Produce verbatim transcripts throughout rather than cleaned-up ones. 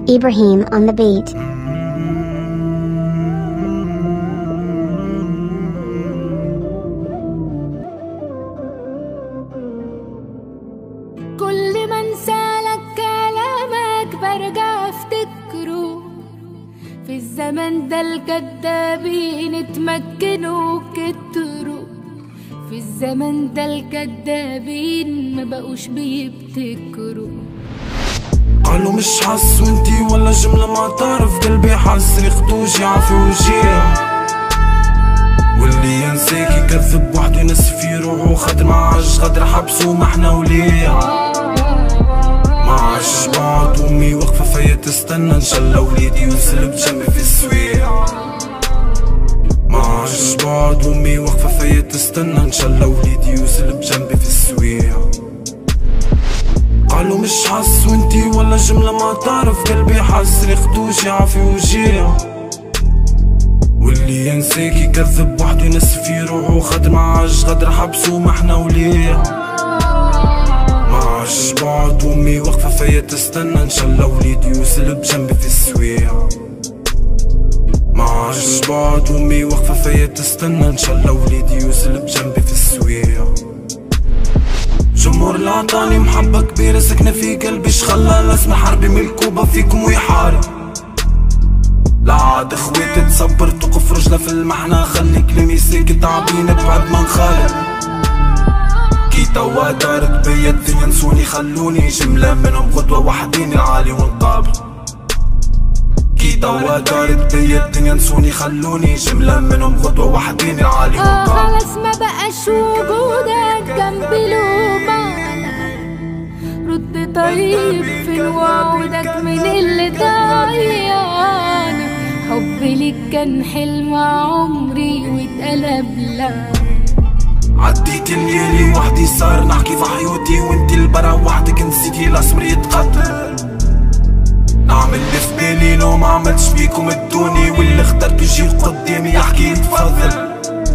Ibrahim on the beat. كل ما انسالك كلامك برجع افتكره، في الزمن ده الكدابين اتمكنوا كتروا، في الزمن ده الكدابين ما بقوش بيبتكروا. قالوا مش حس وانتي ولا جملة ما تعرف، قلبي حس ياخدوش يعفي وجيه، واللي ينساك يكذب وحده ينسف في روحه، خاطر معاش غدر حبسه ما احنا وليه. معاش بعض وامي واقفة فيا تستنى، ان شاء الله وليدي يوصل بجنبي في السويع. معاش بعض وامي واقفة فيا تستنى، ان شاء الله وليدي يوصل بجنبي في السويع. قالوا مش حس وانتي ولا جملة ما تعرف، قلبي حس ياخدوش يعفي وجيه، واللي ينساك يكذب وحده ينسف في روحه، خاطر معاش غدر حبسه ما احنا وليه. معاش بعض وامي واقفة فيا تستنى، ان شاء الله وليدي يوصل بجنبي في السويع. معاش بعض وامي واقفة فيا تستنى، ان شاء الله وليدي يوصل بجنبي في السويع. جمهور اللي عطاني محبة كبيرة سكنة في قلبي، شخلى لازم حربي من الكوبا فيكم ويحارب. لا عاد اخواتي تصبر توقف رجلة في المحنة، خلي كلامي ساكت عبين بعد ما نخالف. كي توا دارت بيا الدنيا نسوني خلوني، جملة منهم غدوة وحدين العالي ونقابل. كي توا دارت بيا الدنيا نسوني خلوني، جملة منهم غدوة وحدين العالي ونقابل. اه خلاص ما بقاش وجودك جنبي له معنى، رد طيب فين وعودك من اللي ضيعني، حبي ليك كان حلم عمري واتقلب لعنة. عديت الليالي وحدي صار نحكي في حيوتي، وانتي البرا وحدك نسيتي الاسمر يتقتل. نعمل اللي في بالي لو ما عملتش بيكم ادوني، واللي اخترت يجي قدامي يحكي يتفضل.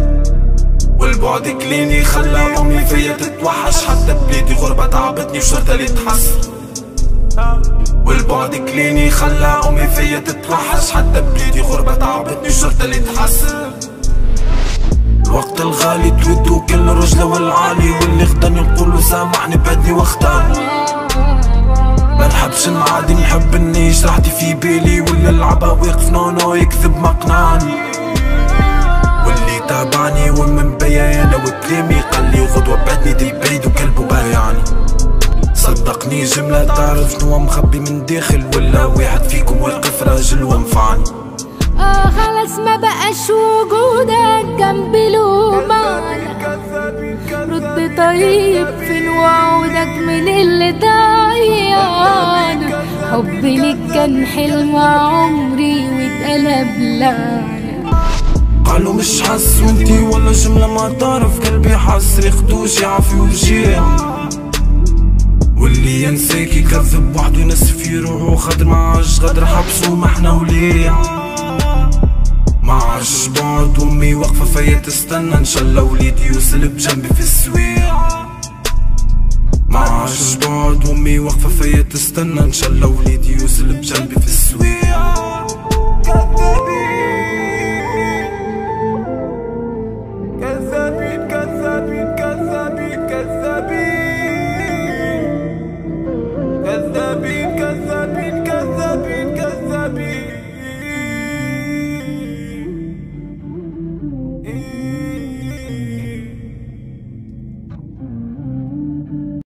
والبعد كليني خلى امي فيا تتوحش، حتى بلادي غربة تعبتني وشرطة اللي تحس. والبعد كليني خلى امي فيا تتوحش، حتى بلادي غربة تعبتني وشرطة اللي تحس. الوقت الغالي تودو كل رجلة والعالي، واللي خدني نقوله سامحني بدني واختارني. ما نحبش نعادي نحب اني جرحتي في بالي، واللي لعبها واقف نونو يكذب ما قنعني. واللي تابعني ومن بيا انا وكلامي قالي غدوة بعدني دي بعيد وكلبه بايعني. صدقني جملة تعرف شنو مخبي من داخل، ولا واحد فيكم واقف راجل ومفعني. اه خلاص ما بقاش وجودك جنبي له معنى، رد طيب فين وعودك من اللي ضيعني، حبي ليك كان حلم عمري واتقلب لعنة. قالوا مش حس وانتي ولا جملة ما تعرف، قلبي حس ياخدوش يعفي وجيه، واللي ينساك يكذب وحده ينسف في روحه، خاطر معاش غدر حبسه ما احنا وليه. معاش بعض وامي واقفة فيا تستنى، ان شاء الله وليدي يوصل بجنبي في السويع. معاش بعض وامي واقفة فيا تستنى، ان شاء الله وليدي يوصل بجنبي في السويع.